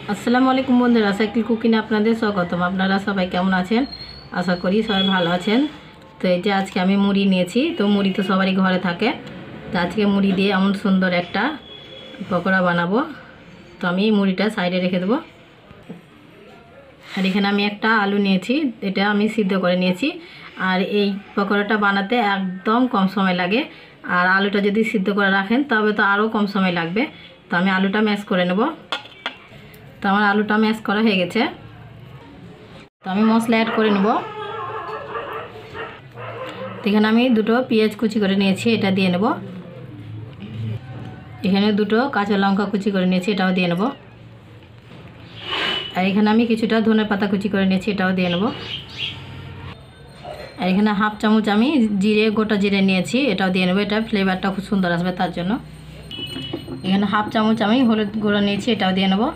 আসসালামু আলাইকুম বন্ধুরা, সাইকেল কুকিংয়ে আপনাদের স্বাগতম। আপনারা সবাই কেমন আছেন? আশা করি সবাই ভালো আছেন। তো এই যে আজকে আমি মুড়ি নিয়েছি। তো মুড়ি তো সবারই ঘরে থাকে। তো আজকে মুড়ি দিয়ে এমন সুন্দর একটা পকোড়া বানাবো। তো আমি মুড়িটা সাইডে রেখে দেবো। আর এখানে আমি একটা আলু নিয়েছি, এটা আমি সিদ্ধ করে নিয়েছি। আর এই পকোড়াটা বানাতে একদম কম সময় লাগে। আর আলুটা যদি সিদ্ধ করে রাখেন তবে তো আরও কম সময় লাগবে। তো আমি আলুটা ম্যাশ করে নেব। তো আমার আলুটা ম্যাশ করা হয়ে গেছে। তো আমি মশলা অ্যাড করে নেব। তো এখানে আমি দুটো পেঁয়াজ কুচি করে নিয়েছি, এটা দিয়ে নেব। এখানে দুটো কাঁচা লঙ্কা কুচি করে নিয়েছি, এটাও দিয়ে নেব। আর এখানে আমি কিছুটা ধনেপাতা কুচি করে নিয়েছি, এটাও দিয়ে নেব। আর এখানে হাফ চামচ আমি গোটা জিরে নিয়েছি, এটাও দিয়ে নেব। এটা ফ্লেভারটা খুব সুন্দর আসবে তার জন্য। এখানে হাফ চামচ আমি হলুদ গুঁড়ো নিয়েছি, এটাও দিয়ে নেব।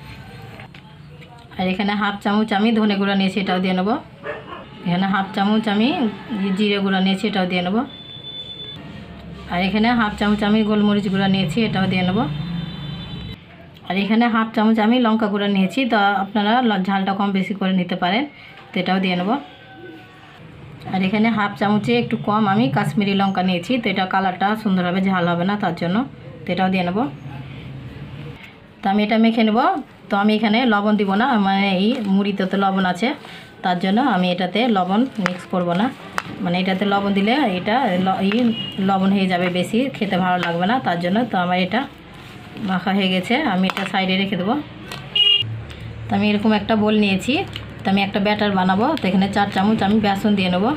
আর এখানে হাফ চামচ আমি ধনে গুঁড়ো নিয়েছি, এটাও দিয়ে নেব। এখানে হাফ চামচ আমি জিরে গুঁড়ো নিয়েছি, এটাও দিয়ে নেব। আর এখানে হাফ চামচ আমি গোলমরিচ গুঁড়ো নিয়েছি, এটাও দিয়ে নেব। আর এখানে হাফ চামচ আমি লঙ্কা গুঁড়ো নিয়েছি। তো আপনারা ঝালটা কম বেশি করে নিতে পারেন, তো এটাও দিয়ে নেব। আর এখানে হাফ চামচে একটু কম আমি কাশ্মীরি লঙ্কা নিয়েছি, তো এটা কালারটা সুন্দর হবে, ঝাল হবে না তার জন্য। তো এটাও দিয়ে নেব। তো আমি এটা মেখে নেব। তো আমি এখানে লবণ দিব না, মানে এই মুড়িতে তো লবণ আছে, তার জন্য আমি এটাতে লবণ মিক্স করব না। মানে এটাতে লবণ দিলে এটা লবণ হয়ে যাবে, বেশি খেতে ভালো লাগবে না তার জন্য। তো আমার এটা মাখা হয়ে গেছে, আমি এটা সাইডে রেখে দেবো। তো আমি এরকম একটা বোল নিয়েছি, তো আমি একটা ব্যাটার বানাবো। তো এখানে 4 চামচ আমি বেসন দিয়ে নেব।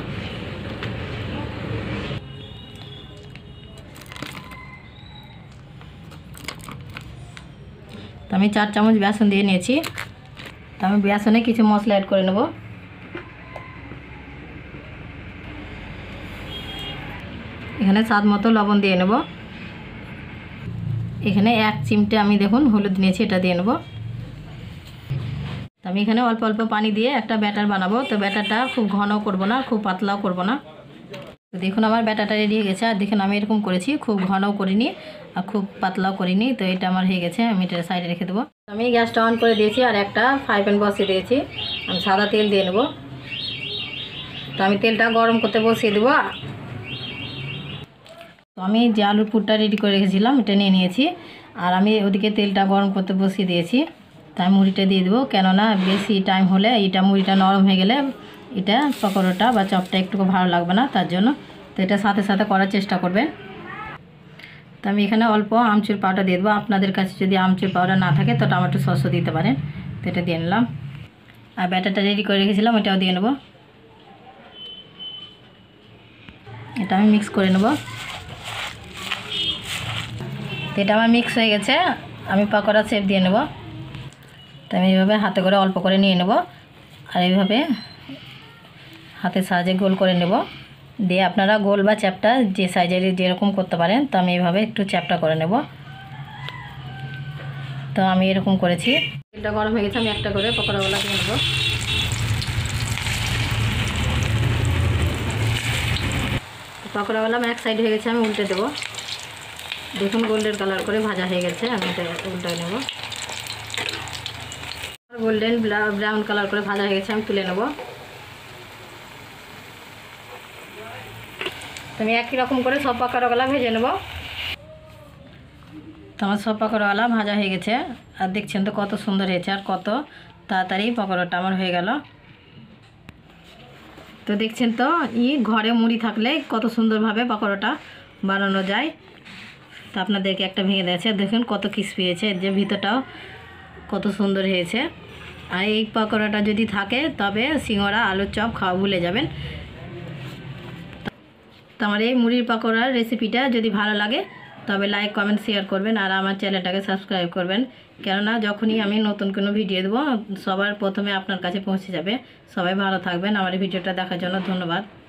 তো আমি 4 চামচ বেসন দিয়ে নিয়েছি। তো আমি বেসনে কিছু মশলা অ্যাড করে নেব। এখানে স্বাদ মতো লবণ দিয়ে নেব। এখানে 1 চিমটে আমি দেখুন হলুদ নিয়েছি, এটা দিয়ে নেব। তো আমি এখানে অল্প অল্প পানি দিয়ে একটা ব্যাটার বানাবো। তো ব্যাটারটা খুব ঘন করব না, খুব পাতলাও করব না। তো দেখুন আমার ব্যাটারটা রেডি হয়ে গেছে। আর দেখুন আমি এরকম করেছি, খুব ঘনও করিনি আর খুব পাতলাও করিনি। তো এটা আমার হয়ে গেছে, আমি এটা সাইডে রেখে দেবো। আমি গ্যাসটা অন করে দিয়েছি আর একটা ফ্রাই প্যান বসিয়ে দিয়েছি। আমি সাদা তেল দিয়ে নেব। তো আমি তেলটা গরম করতে বসিয়ে দেবো। তো আমি যে আলুর পুরটা রেডি করে রেখেছিলাম এটা নিয়ে নিয়েছি। আর আমি ওদিকে তেলটা গরম করতে বসিয়ে দিয়েছি। তাই মুড়িটা দিয়ে দেবো, কেননা বেশি টাইম হলে মুড়িটা নরম হয়ে গেলে এটা পকোড়াটা বা চপটা একটু ভালো লাগবে না তার জন্য। তো এটা সাথে সাথে করার চেষ্টা করবেন। তো আমি এখানে অল্প আমচুর পাউডার দিয়ে দেবো। আপনাদের কাছে যদি আমচুর পাউডার না থাকে তো টমেটো সসও দিতে পারেন। তো এটা দিয়ে নিলাম। আর ব্যাটারটা রেডি করে রেখেছিলাম, এটাও দিয়ে নেব। এটা আমি মিক্স করে নেব। তো এটা আমার মিক্স হয়ে গেছে, আমি পকোড়া শেপ দিয়ে নেব। তো আমি এইভাবে হাতে করে অল্প করে নিয়ে নেব। আর এইভাবে হাতের সাহায্যে গোল করে নেব। দিয়ে আপনারা গোল বা চ্যাপটা যে সাইজের যেরকম করতে পারেন। তো আমি এইভাবে একটু চ্যাপটা করে নেব। তো আমি এরকম করেছি। তেলটা গরম হয়ে গেছে, আমি একটা করে পকোড়াগুলো দিয়ে নেব। পকোড়াগুলো আমার এক সাইড হয়ে গেছে, আমি উল্টে দেবো। দেখুন গোল্ডেন কালার করে ভাজা হয়ে গেছে, আমি এটা উল্টে নেব। গোল্ডেন ব্রাউন কালার করে ভাজা হয়ে গেছে, আমি তুলে নেব। আমি একই রকম করে সব পকোড়াগুলো ভেজে নেব। তো আমার সব পকোড়াগুলো ভাজা হয়ে গেছে। আর দেখছেন তো কত সুন্দর হয়েছে, আর কত তাড়াতাড়ি পকোড়াটা আমার হয়ে গেল। তো দেখছেন তো ঘরে মুড়ি থাকলে কত সুন্দরভাবে পকোড়াটা বানানো যায়। তো আপনাদেরকে একটা ভেঙে দিয়েছে, দেখুন কত ক্রিস্পি হয়েছে, যে ভিতরটাও কত সুন্দর হয়েছে। আর এই পকোড়াটা যদি থাকে তবে সিঙ্গাড়া আলুর চপ খাওয়া ভুলে যাবেন। তো আমার এই মুড়ির পকোড়ার রেসিপিটা যদি ভালো লাগে তবে লাইক কমেন্ট শেয়ার করবেন। আর আমার চ্যানেলটাকে সাবস্ক্রাইব করবেন, কেননা যখনই আমি নতুন কোনো ভিডিও দেবো সবার প্রথমে আপনার কাছে পৌঁছে যাবে। সবাই ভালো থাকবেন। আমার এই ভিডিওটা দেখার জন্য ধন্যবাদ।